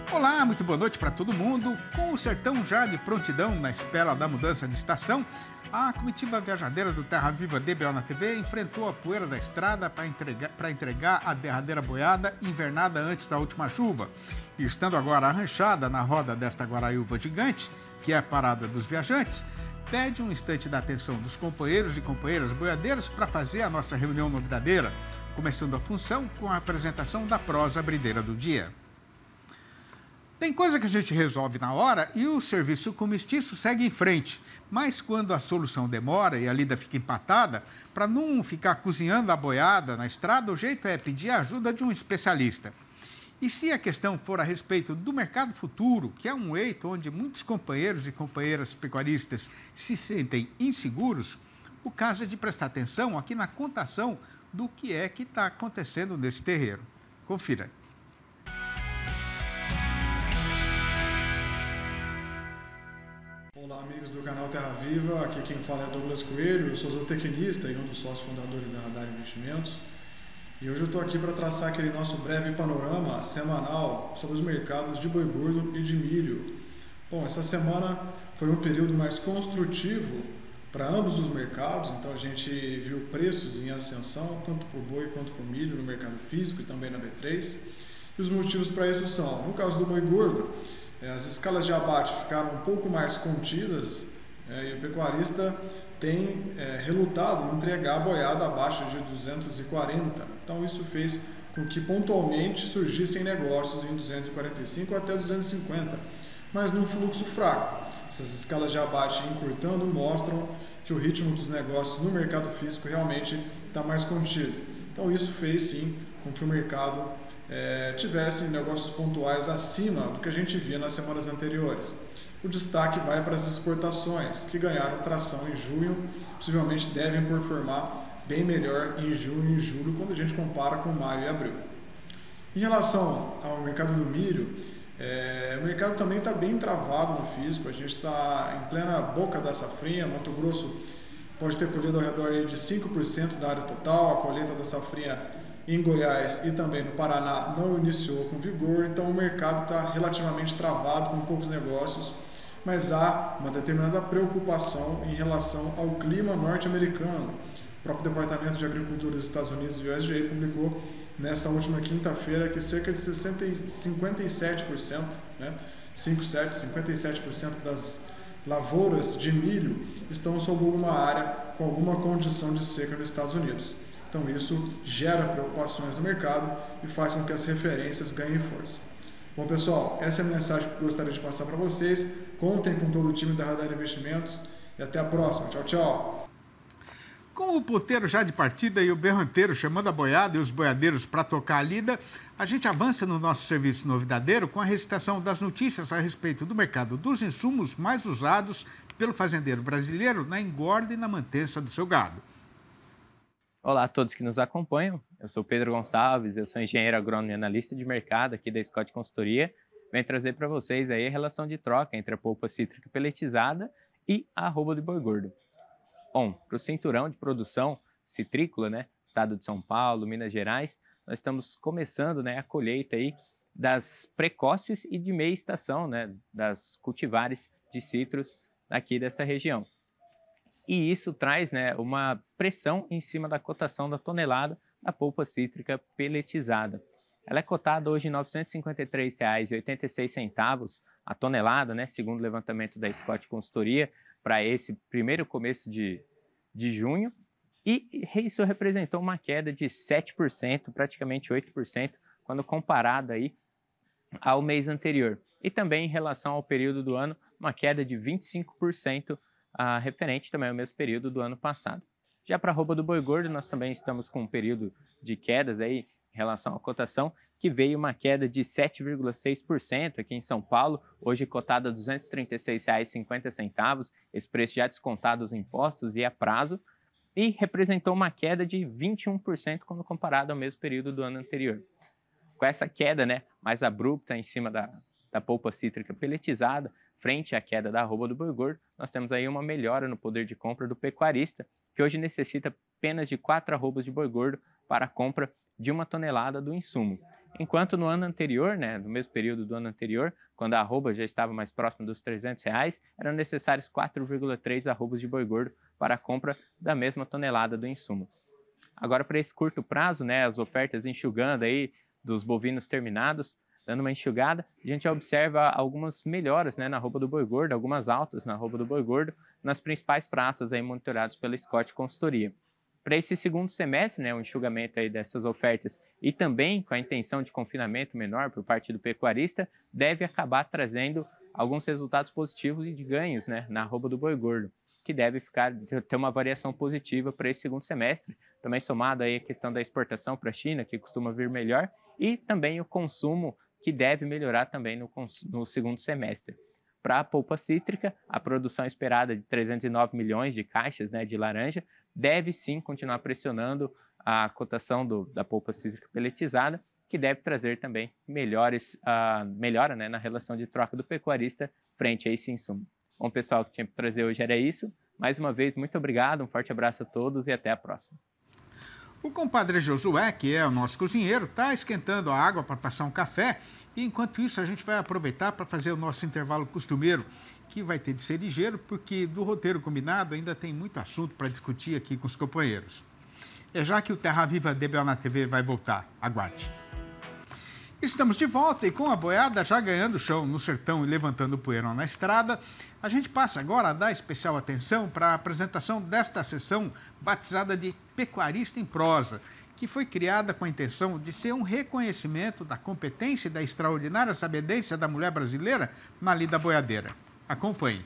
Olá, muito boa noite para todo mundo. Com o sertão já de prontidão na espera da mudança de estação, a comitiva viajadeira do Terra Viva DBO na TV enfrentou a poeira da estrada para entregar a derradeira boiada invernada antes da última chuva. E estando agora arranchada na roda desta guaraiúva gigante, que é a parada dos viajantes, pede um instante da atenção dos companheiros e companheiras boiadeiros para fazer a nossa reunião novidadeira, começando a função com a apresentação da prosa brideira do dia. Tem coisa que a gente resolve na hora e o serviço com mestiço segue em frente. Mas quando a solução demora e a lida fica empatada, para não ficar cozinhando a boiada na estrada, o jeito é pedir a ajuda de um especialista. E se a questão for a respeito do mercado futuro, que é um eito onde muitos companheiros e companheiras pecuaristas se sentem inseguros, o caso é de prestar atenção aqui na contação do que é que está acontecendo nesse terreiro. Confira. Olá, amigos do canal Terra Viva, aqui quem fala é Douglas Coelho, eu sou zootecnista e um dos sócios fundadores da Radar Investimentos. E hoje eu estou aqui para traçar aquele nosso breve panorama semanal sobre os mercados de boi gordo e de milho. Bom, essa semana foi um período mais construtivo para ambos os mercados, então a gente viu preços em ascensão, tanto por boi quanto por milho no mercado físico e também na B3. E os motivos para isso são, no caso do boi gordo, as escalas de abate ficaram um pouco mais contidas e o pecuarista tem relutado em entregar a boiada abaixo de 240. Então isso fez com que pontualmente surgissem negócios em 245 até 250, mas num fluxo fraco. Essas escalas de abate encurtando mostram que o ritmo dos negócios no mercado físico realmente está mais contido. Então isso fez sim com que o mercado tivesse negócios pontuais acima do que a gente via nas semanas anteriores. O destaque vai para as exportações, que ganharam tração em junho, possivelmente devem performar bem melhor em junho e julho, quando a gente compara com maio e abril. Em relação ao mercado do milho, o mercado também está bem travado no físico, a gente está em plena boca da safrinha. Mato Grosso pode ter colhido ao redor de 5% da área total, a colheita da safrinha em Goiás e também no Paraná não iniciou com vigor, então o mercado está relativamente travado, com poucos negócios, mas há uma determinada preocupação em relação ao clima norte-americano. O próprio Departamento de Agricultura dos Estados Unidos, o USDA, publicou nessa última quinta-feira que cerca de 57%, 57% das lavouras de milho estão sob alguma área com alguma condição de seca nos Estados Unidos. Então isso gera preocupações no mercado e faz com que as referências ganhem força. Bom, pessoal, essa é a mensagem que eu gostaria de passar para vocês. Contem com todo o time da Radar Investimentos e até a próxima. Tchau, tchau! Com o ponteiro já de partida e o berranteiro chamando a boiada e os boiadeiros para tocar a lida, a gente avança no nosso serviço novidadeiro com a recitação das notícias a respeito do mercado dos insumos mais usados pelo fazendeiro brasileiro na engorda e na mantença do seu gado. Olá a todos que nos acompanham, eu sou Pedro Gonçalves, eu sou engenheiro agrônomo e analista de mercado aqui da Scott Consultoria. Venho trazer para vocês aí a relação de troca entre a polpa cítrica peletizada e a arroba de boi gordo. Bom, para o cinturão de produção citrícola, estado de São Paulo, Minas Gerais, nós estamos começando a colheita aí das precoces e de meia estação, das cultivares de citros aqui dessa região. E isso traz uma pressão em cima da cotação da tonelada da polpa cítrica peletizada. Ela é cotada hoje em R$ 953,86 a tonelada, segundo o levantamento da Scott Consultoria, para esse primeiro começo de junho. E isso representou uma queda de 7%, praticamente 8%, quando comparada aí ao mês anterior. E também em relação ao período do ano, uma queda de 25%, referente também ao mesmo período do ano passado. Já para a arroba do boi gordo, nós também estamos com um período de quedas aí em relação à cotação, que veio uma queda de 7,6% aqui em São Paulo, hoje cotada a R$ 236,50, esse preço já descontado os impostos e a prazo, e representou uma queda de 21% quando comparado ao mesmo período do ano anterior. Com essa queda mais abrupta em cima da polpa cítrica peletizada, frente à queda da arroba do boi gordo, nós temos aí uma melhora no poder de compra do pecuarista, que hoje necessita apenas de 4 arrobas de boi gordo para a compra de 1 tonelada do insumo. enquanto no ano anterior, né, no mesmo período do ano anterior, quando a arroba já estava mais próxima dos R$300, eram necessários 4,3 arrobas de boi gordo para a compra da mesma tonelada do insumo. Agora, para esse curto prazo, né, as ofertas enxugando aí dos bovinos terminados, dando uma enxugada, a gente observa algumas melhoras, né, na arroba do boi gordo, algumas altas na arroba do boi gordo, nas principais praças aí monitoradas pela Scott Consultoria. Para esse segundo semestre, né, o enxugamento aí dessas ofertas e também com a intenção de confinamento menor por parte do pecuarista, deve acabar trazendo alguns resultados positivos e de ganhos, né, na arroba do boi gordo, que deve ter uma variação positiva para esse segundo semestre, também somado aí a questão da exportação para a China, que costuma vir melhor, e também o consumo, que deve melhorar também no segundo semestre. Para a polpa cítrica, a produção esperada de 309 milhões de caixas, né, de laranja deve sim continuar pressionando a cotação da polpa cítrica peletizada, que deve trazer também melhora, né, na relação de troca do pecuarista frente a esse insumo. Bom, pessoal, o que tinha para trazer hoje era isso. Mais uma vez, muito obrigado, um forte abraço a todos e até a próxima. O compadre Josué, que é o nosso cozinheiro, está esquentando a água para passar um café. E enquanto isso, a gente vai aproveitar para fazer o nosso intervalo costumeiro, que vai ter de ser ligeiro, porque do roteiro combinado ainda tem muito assunto para discutir aqui com os companheiros. É já que o Terra Viva DBO na TV vai voltar. Aguarde. Estamos de volta e com a boiada já ganhando chão no sertão e levantando poeira na estrada, a gente passa agora a dar especial atenção para a apresentação desta sessão batizada de Pecuarista em Prosa, que foi criada com a intenção de ser um reconhecimento da competência e da extraordinária sabedência da mulher brasileira na lida boiadeira. Acompanhe.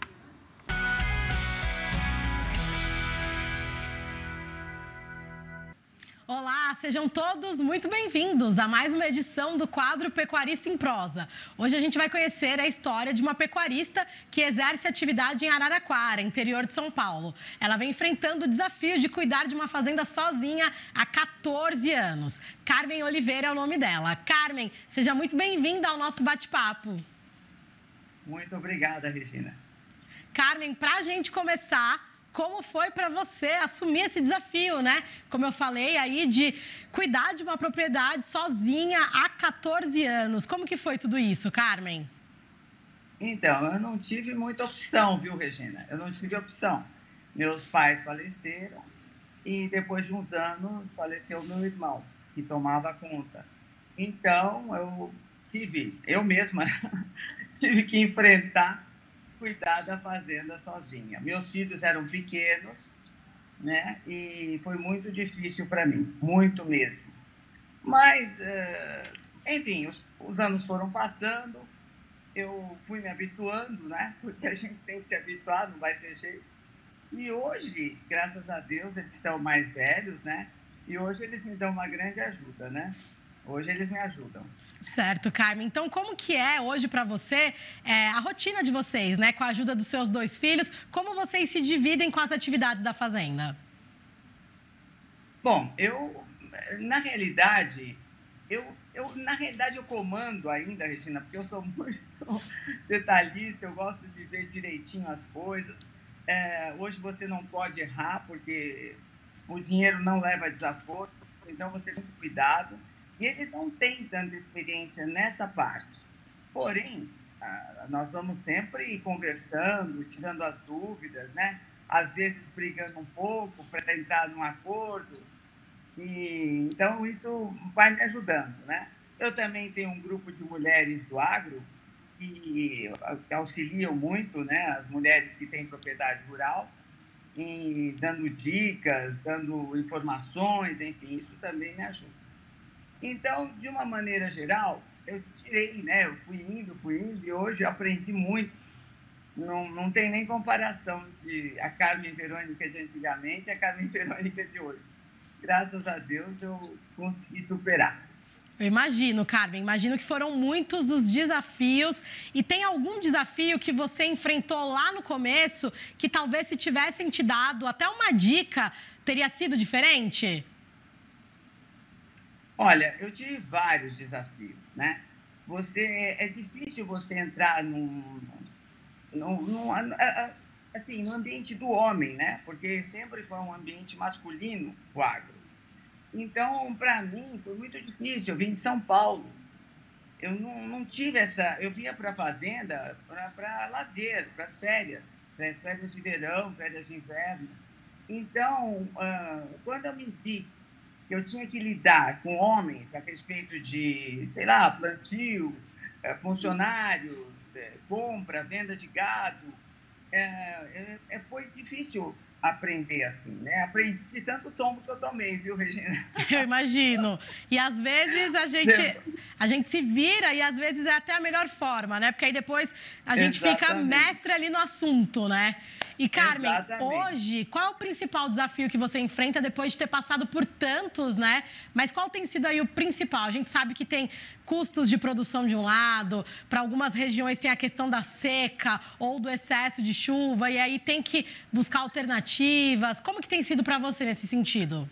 Olá, sejam todos muito bem-vindos a mais uma edição do quadro Pecuarista em Prosa. Hoje a gente vai conhecer a história de uma pecuarista que exerce atividade em Araraquara, interior de São Paulo. Ela vem enfrentando o desafio de cuidar de uma fazenda sozinha há 14 anos. Carmen Oliveira é o nome dela. Carmen, seja muito bem-vinda ao nosso bate-papo. Muito obrigada, Regina. Carmen, para a gente começar, como foi para você assumir esse desafio, né? Como eu falei aí, de cuidar de uma propriedade sozinha há 14 anos. Como que foi tudo isso, Carmen? Então, eu não tive muita opção, viu, Regina? Eu não tive opção. Meus pais faleceram e depois de uns anos faleceu meu irmão, que tomava conta. Então, eu mesma tive que enfrentar cuidar da fazenda sozinha. Meus filhos eram pequenos, né? E foi muito difícil para mim, muito mesmo. Mas, enfim, os anos foram passando, eu fui me habituando, né? Porque a gente tem que se habituar, não vai ter jeito. E hoje, graças a Deus, eles estão mais velhos, né? E hoje eles me dão uma grande ajuda, né? Hoje eles me ajudam. Certo, Carmen. Então, como que é hoje para você a rotina de vocês, né? Com a ajuda dos seus 2 filhos, como vocês se dividem com as atividades da fazenda? Bom, na realidade, eu comando ainda, Regina, porque eu sou muito detalhista, eu gosto de ver direitinho as coisas. Hoje você não pode errar, porque o dinheiro não leva desaforo, então você tem muito cuidado. E eles não têm tanta experiência nessa parte. Porém, nós vamos sempre conversando, tirando as dúvidas, né? Às vezes brigando um pouco para entrar num acordo. E, então, isso vai me ajudando, né? Eu também tenho um grupo de mulheres do agro que auxiliam muito, né? As mulheres que têm propriedade rural, e dando dicas, dando informações, enfim, isso também me ajuda. Então, de uma maneira geral, eu tirei, né? Eu fui indo, e hoje eu aprendi muito. Não tem nem comparação de a Carmen Verônica de antigamente e a Carmen Verônica de hoje. Graças a Deus, eu consegui superar. Eu imagino, Carmen, imagino que foram muitos os desafios. E tem algum desafio que você enfrentou lá no começo que talvez se tivessem te dado até uma dica, teria sido diferente? Olha, eu tive vários desafios, né? É difícil você entrar no ambiente do homem, né? Porque sempre foi um ambiente masculino, o agro. Então, para mim, foi muito difícil. Eu vim de São Paulo. Eu não tive essa... Eu vinha para a fazenda para lazer, para as férias. Férias de verão, férias de inverno. Então, quando eu me vi que eu tinha que lidar com homens a respeito de, sei lá, plantio, funcionários, compra, venda de gado, foi difícil aprender assim, né? Aprendi de tanto tombo que eu tomei, viu, Regina? Eu imagino. E às vezes a gente se vira e às vezes é até a melhor forma, né? Porque aí depois a gente fica mestre ali no assunto, né? E, Carmen, hoje, qual é o principal desafio que você enfrenta depois de ter passado por tantos, né? Mas qual tem sido aí o principal? A gente sabe que tem custos de produção de um lado, para algumas regiões tem a questão da seca ou do excesso de chuva, e aí tem que buscar alternativas. Como que tem sido para você nesse sentido?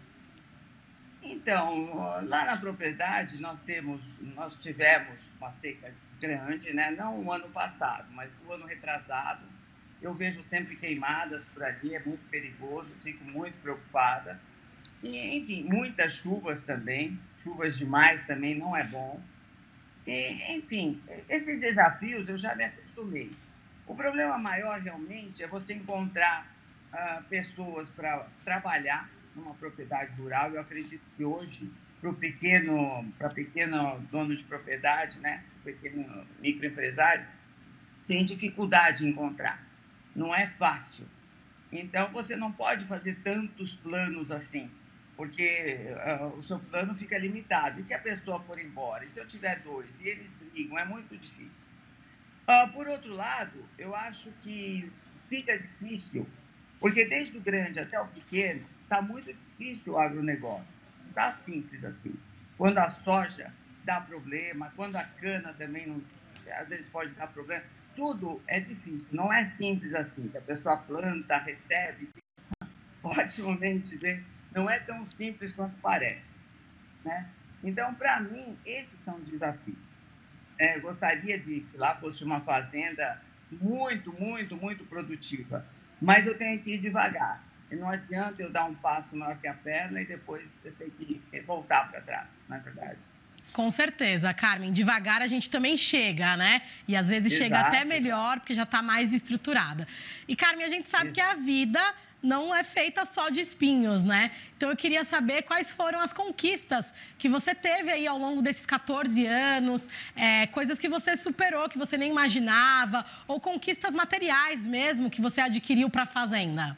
Então, lá na propriedade, nós tivemos uma seca grande, né? Não o ano passado, mas o ano retrasado. Eu vejo sempre queimadas por ali, é muito perigoso, fico muito preocupada. E, enfim, muitas chuvas também, chuvas demais também não é bom. E, enfim, esses desafios eu já me acostumei. O problema maior, realmente, é você encontrar pessoas para trabalhar numa propriedade rural. Eu acredito que hoje, para pequeno dono de propriedade, né, pequeno microempresário, tem dificuldade em encontrar. Não é fácil. Então, você não pode fazer tantos planos assim, porque o seu plano fica limitado. E se a pessoa for embora? E se eu tiver dois? E eles brigam? É muito difícil. Por outro lado, eu acho que fica difícil, porque desde o grande até o pequeno, está muito difícil o agronegócio. Não está simples assim. Quando a soja dá problema, quando a cana também, às vezes, pode dar problema. Tudo é difícil, não é simples assim. A pessoa planta, recebe, otimamente bem. Não é tão simples quanto parece, né? Então, para mim, esses são os desafios. Gostaria de que lá fosse uma fazenda muito, muito, muito produtiva, mas eu tenho que ir devagar. E não adianta eu dar um passo maior que a perna e depois eu tenho que voltar para trás, na verdade. Com certeza, Carmen. Devagar a gente também chega, né? E às vezes chega até melhor, porque já está mais estruturada. E, Carmen, a gente sabe que a vida não é feita só de espinhos, né? Então, eu queria saber quais foram as conquistas que você teve aí ao longo desses 14 anos, coisas que você superou, que você nem imaginava, ou conquistas materiais mesmo que você adquiriu para a fazenda.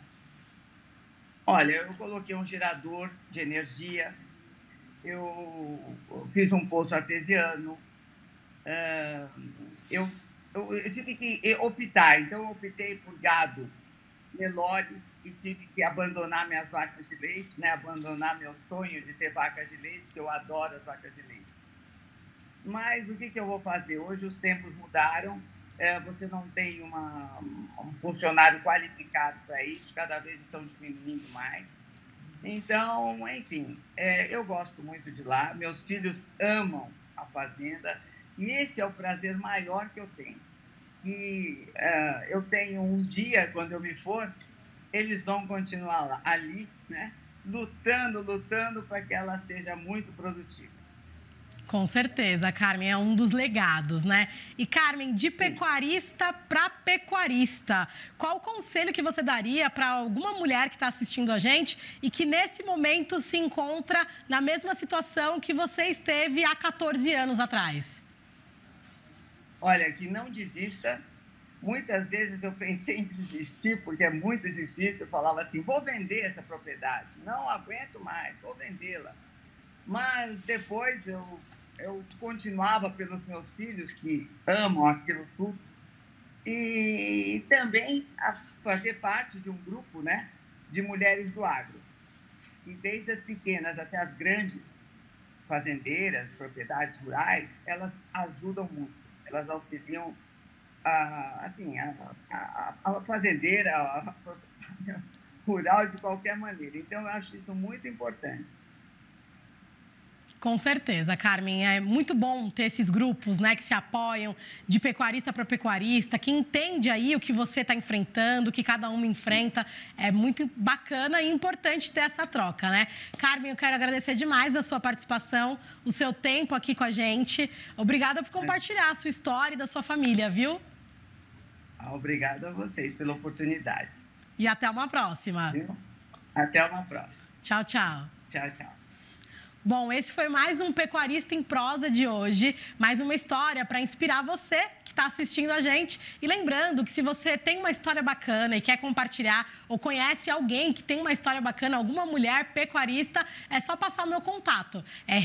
Olha, eu coloquei um gerador de energia, eu fiz um poço artesiano, eu tive que optar. Então, eu optei por gado Nelore e tive que abandonar minhas vacas de leite, né? Abandonar meu sonho de ter vacas de leite, que eu adoro as vacas de leite. Mas o que eu vou fazer? Hoje os tempos mudaram, você não tem um funcionário qualificado para isso, cada vez estão diminuindo mais. Então, enfim, eu gosto muito de lá, meus filhos amam a fazenda e esse é o prazer maior que eu tenho. Que eu tenho um dia, quando eu me for, eles vão continuar lá, ali, né, lutando para que ela seja muito produtiva. Com certeza, Carmen, é um dos legados, né? E, Carmen, de pecuarista para pecuarista, qual o conselho que você daria para alguma mulher que está assistindo a gente e que, nesse momento, se encontra na mesma situação que você esteve há 14 anos atrás? Olha, que não desista. Muitas vezes eu pensei em desistir, porque é muito difícil. Eu falava assim, vou vender essa propriedade. Não aguento mais, vou vendê-la. Mas depois eu continuava pelos meus filhos, que amam aquilo tudo, e também a fazer parte de um grupo, né, de mulheres do agro. E desde as pequenas até as grandes fazendeiras, propriedades rurais, elas ajudam muito. Elas auxiliam a fazendeira, a rural de qualquer maneira. Então, eu acho isso muito importante. Com certeza, Carmen. É muito bom ter esses grupos, né, que se apoiam de pecuarista para pecuarista, que entende aí o que você está enfrentando, o que cada um enfrenta. É muito bacana e importante ter essa troca, né? Carmen, eu quero agradecer demais a sua participação, o seu tempo aqui com a gente. Obrigada por compartilhar a sua história e da sua família, viu? Obrigada a vocês pela oportunidade. E até uma próxima. Até uma próxima. Tchau, tchau. Tchau, tchau. Bom, esse foi mais um Pecuarista em Prosa de hoje. Mais uma história para inspirar você que está assistindo a gente. E lembrando que se você tem uma história bacana e quer compartilhar ou conhece alguém que tem uma história bacana, alguma mulher pecuarista, é só passar o meu contato. É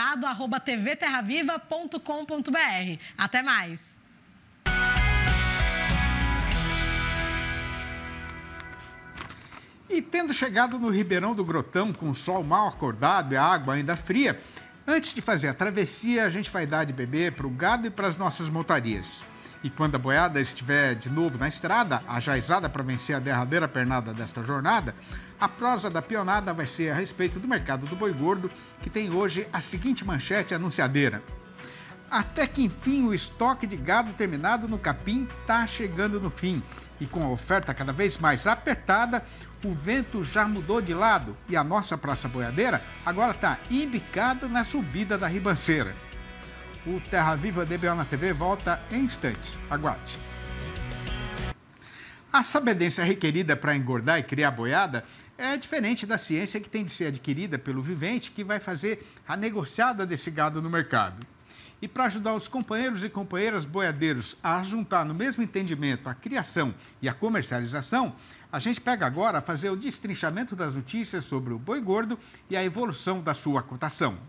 redourado@tvterraviva.com.br. Até mais! E tendo chegado no Ribeirão do Grotão com o sol mal acordado e a água ainda fria, antes de fazer a travessia, a gente vai dar de beber para o gado e para as nossas montarias. E quando a boiada estiver de novo na estrada, ajaizada para vencer a derradeira pernada desta jornada, a prosa da pionada vai ser a respeito do mercado do boi gordo, que tem hoje a seguinte manchete anunciadeira. Até que enfim o estoque de gado terminado no capim está chegando no fim. E com a oferta cada vez mais apertada, o vento já mudou de lado e a nossa praça boiadeira agora está embicada na subida da ribanceira. O Terra Viva DBO na TV volta em instantes. Aguarde. A sabedência requerida para engordar e criar boiada é diferente da ciência que tem de ser adquirida pelo vivente que vai fazer a negociada desse gado no mercado. E para ajudar os companheiros e companheiras boiadeiros a juntar no mesmo entendimento a criação e a comercialização, a gente pega agora a fazer o destrinchamento das notícias sobre o boi gordo e a evolução da sua cotação.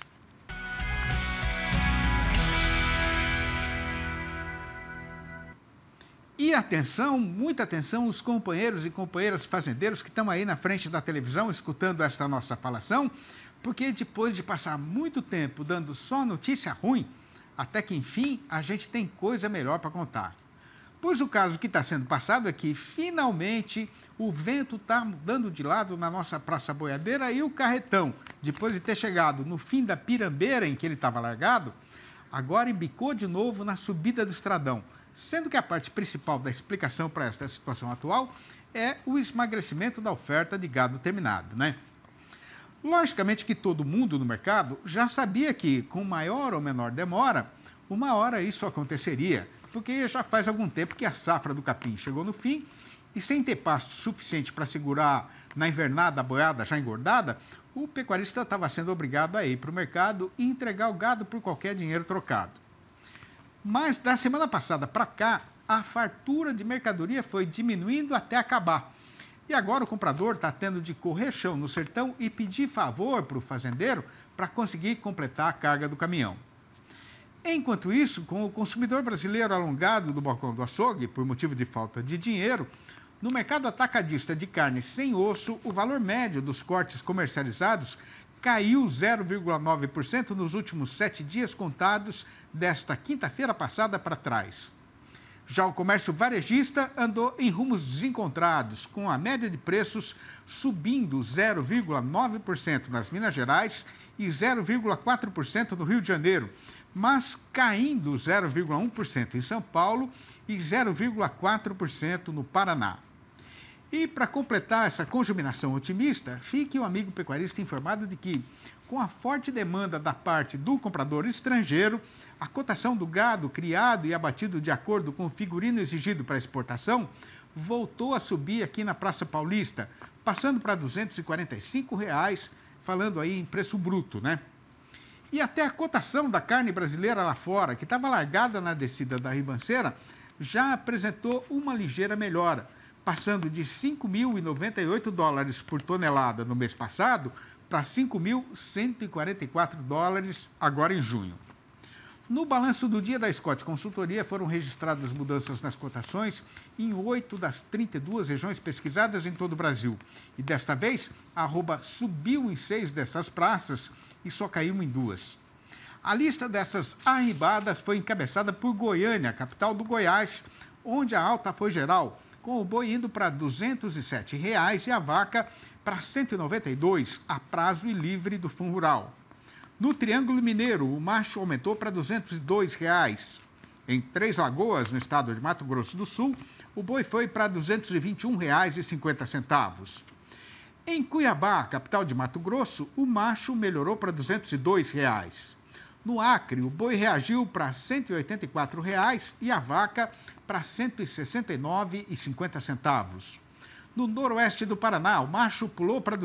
E atenção, muita atenção, os companheiros e companheiras fazendeiros que estão aí na frente da televisão escutando esta nossa falação, porque depois de passar muito tempo dando só notícia ruim, até que enfim a gente tem coisa melhor para contar. Pois o caso que está sendo passado é que finalmente o vento está mudando de lado na nossa praça boiadeira e o carretão, depois de ter chegado no fim da pirambeira em que ele estava largado, agora embicou de novo na subida do estradão, sendo que a parte principal da explicação para esta situação atual é o esmagrecimento da oferta de gado terminado, né? Logicamente que todo mundo no mercado já sabia que, com maior ou menor demora, uma hora isso aconteceria, porque já faz algum tempo que a safra do capim chegou no fim e, sem ter pasto suficiente para segurar na invernada a boiada já engordada, o pecuarista estava sendo obrigado a ir para o mercado e entregar o gado por qualquer dinheiro trocado. Mas, da semana passada para cá, a fartura de mercadoria foi diminuindo até acabar. E agora o comprador está tendo de correr chão no sertão e pedir favor para o fazendeiro para conseguir completar a carga do caminhão. Enquanto isso, com o consumidor brasileiro alongado do balcão do açougue, por motivo de falta de dinheiro, no mercado atacadista de carne sem osso, o valor médio dos cortes comercializados caiu 0,9% nos últimos 7 dias contados desta quinta-feira passada para trás. Já o comércio varejista andou em rumos desencontrados, com a média de preços subindo 0,9% nas Minas Gerais e 0,4% no Rio de Janeiro, mas caindo 0,1% em São Paulo e 0,4% no Paraná. E para completar essa conjuminação otimista, fique o amigo pecuarista informado de que, com a forte demanda da parte do comprador estrangeiro, a cotação do gado criado e abatido de acordo com o figurino exigido para exportação voltou a subir aqui na Praça Paulista, passando para R$ 245, falando aí em preço bruto, né? E até a cotação da carne brasileira lá fora, que estava largada na descida da ribanceira, já apresentou uma ligeira melhora, passando de 5.098 dólares por tonelada no mês passado para 5.144 dólares agora em junho. No balanço do dia da Scott Consultoria foram registradas mudanças nas cotações em 8 das 32 regiões pesquisadas em todo o Brasil. E desta vez, a arroba subiu em 6 dessas praças e só caiu em 2. A lista dessas arribadas foi encabeçada por Goiânia, capital do Goiás, onde a alta foi geral, com o boi indo para R$ 207 e a vaca para R$ 192 a prazo e livre do Fundo Rural. No Triângulo Mineiro, o macho aumentou para R$ 202. Em Três Lagoas, no estado de Mato Grosso do Sul, o boi foi para R$ 221,50. Em Cuiabá, capital de Mato Grosso, o macho melhorou para R$ 202. No Acre, o boi reagiu para R$ 184 e a vaca para R$ 169,50. No noroeste do Paraná, o macho pulou para R$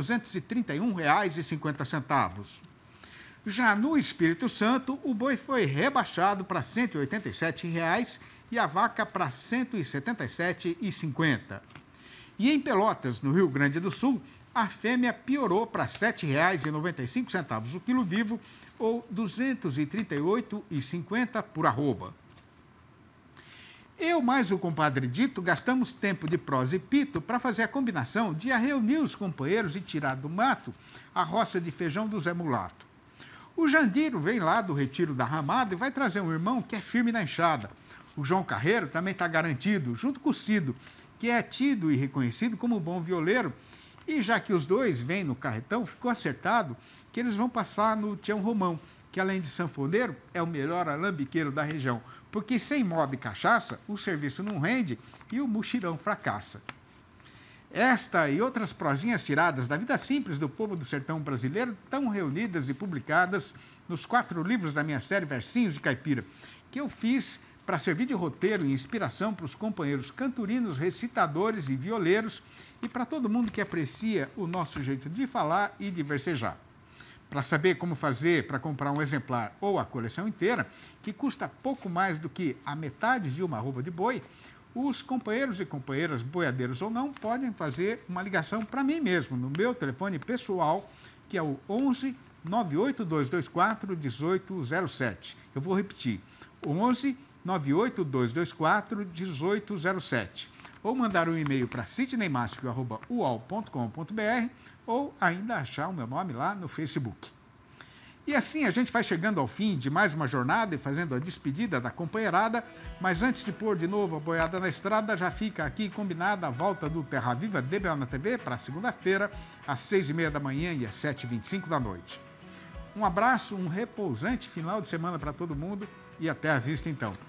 231,50. Já no Espírito Santo, o boi foi rebaixado para R$ 187 e a vaca para R$ 177,50. E em Pelotas, no Rio Grande do Sul, a fêmea piorou para R$ 7,95 o quilo vivo, ou R$ 238,50 por arroba. Eu mais o compadre Dito gastamos tempo de prosa e pito para fazer a combinação de reunir os companheiros e tirar do mato a roça de feijão do Zé Mulato. O Jandiro vem lá do Retiro da Ramada e vai trazer um irmão que é firme na enxada. O João Carreiro também está garantido, junto com o Cido, que é tido e reconhecido como bom violeiro. E já que os dois vêm no carretão, ficou acertado que eles vão passar no Tião Romão, que além de sanfoneiro, é o melhor alambiqueiro da região. Porque sem moda e cachaça, o serviço não rende e o muxirão fracassa. Esta e outras prosinhas tiradas da vida simples do povo do sertão brasileiro estão reunidas e publicadas nos 4 livros da minha série Versinhos de Caipira, que eu fiz para servir de roteiro e inspiração para os companheiros canturinos, recitadores e violeiros e para todo mundo que aprecia o nosso jeito de falar e de versejar. Para saber como fazer para comprar um exemplar ou a coleção inteira, que custa pouco mais do que a metade de uma arroba de boi, os companheiros e companheiras, boiadeiros ou não, podem fazer uma ligação para mim mesmo, no meu telefone pessoal, que é o 11 98224 1807. Eu vou repetir, 11 98224 1807. Ou mandar um e-mail para sidneymasco@uol.com.br ou ainda achar o meu nome lá no Facebook. E assim a gente vai chegando ao fim de mais uma jornada e fazendo a despedida da companheirada, mas antes de pôr de novo a boiada na estrada, já fica aqui combinada a volta do Terra Viva DBO na TV para segunda-feira, às 6h30 da manhã e às 7h25 da noite. Um abraço, um repousante final de semana para todo mundo e até a vista então.